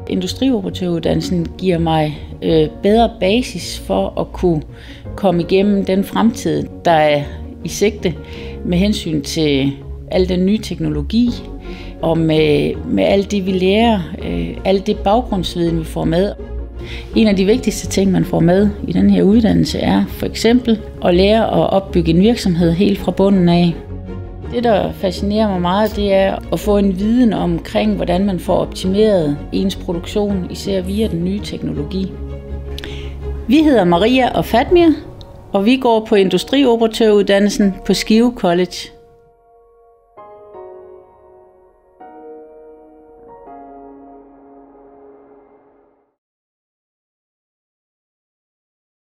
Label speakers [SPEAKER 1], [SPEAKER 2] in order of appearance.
[SPEAKER 1] Industrioperatøruddannelsen giver mig bedre basis for at kunne komme igennem den fremtid, der er i sigte med hensyn til al den nye teknologi og med alt det, vi lærer, alt det baggrundsviden, vi får med. En af de vigtigste ting, man får med i den her uddannelse, er for eksempel at lære at opbygge en virksomhed helt fra bunden af. Det, der fascinerer mig meget, det er at få en viden omkring, hvordan man får optimeret ens produktion, især via den nye teknologi. Vi hedder Maria og Fatmir, og vi går på industrioperatøruddannelsen på Skive College.